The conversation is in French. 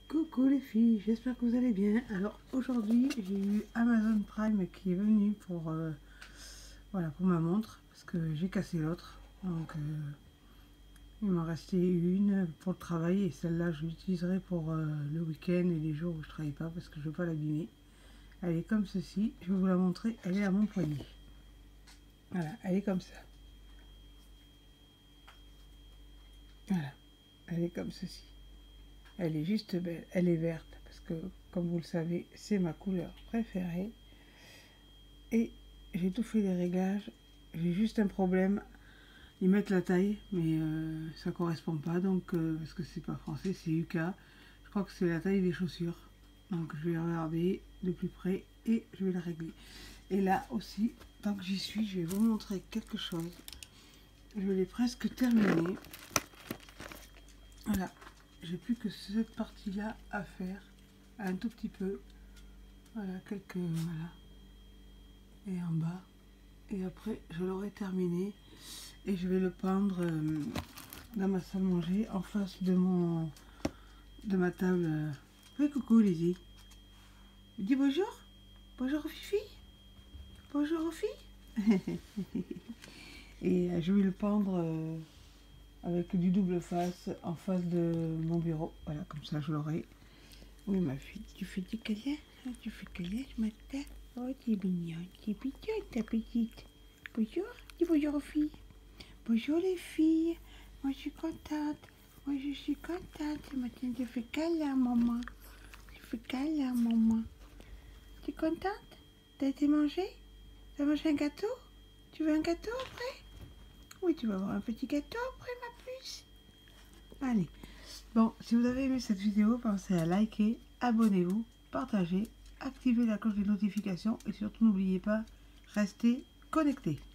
Coucou les filles, j'espère que vous allez bien. Alors aujourd'hui j'ai eu Amazon Prime qui est venu pour, voilà, pour ma montre parce que j'ai cassé l'autre. Donc il m'en restait une pour le travail et celle-là je l'utiliserai pour le week-end et les jours où je travaille pas parce que je ne veux pas l'abîmer. Elle est comme ceci, je vais vous la montrer, elle est à mon poignet. Voilà, elle est comme ça. Voilà, elle est comme ceci. Elle est juste belle, elle est verte parce que comme vous le savez c'est ma couleur préférée. Et j'ai tout fait les réglages, j'ai juste un problème, ils mettent la taille mais ça correspond pas donc parce que c'est pas français, c'est UK, je crois que c'est la taille des chaussures, donc je vais regarder de plus près et je vais la régler. Et là aussi, tant que j'y suis, je vais vous montrer quelque chose, je l'ai presque terminé. Voilà, j'ai plus que cette partie là à faire, un tout petit peu, voilà, quelques, voilà, et en bas, et après je l'aurai terminé et je vais le pendre dans ma salle à manger en face de ma table. Oui, coucou Lizzie, dis bonjour, bonjour aux Fifi, bonjour aux filles. Et je vais le pendre avec du double face en face de mon bureau, voilà, comme ça je l'aurai. Oui ma fille, tu fais du câlin, tu fais câlin ce matin. Oh t'es mignonne, ta petite. Bonjour, dis bonjour aux filles. Bonjour les filles, moi je suis contente. Moi je suis contente. Ce matin je fais câlin maman. Je fais câlin maman. Tu es contente? T'as été manger? T'as mangé un gâteau? Tu veux un gâteau après? Oui, tu vas avoir un petit gâteau après ma puce. Allez. Bon, si vous avez aimé cette vidéo, pensez à liker, abonnez-vous, partagez, activez la cloche des notifications et surtout n'oubliez pas, restez connectés.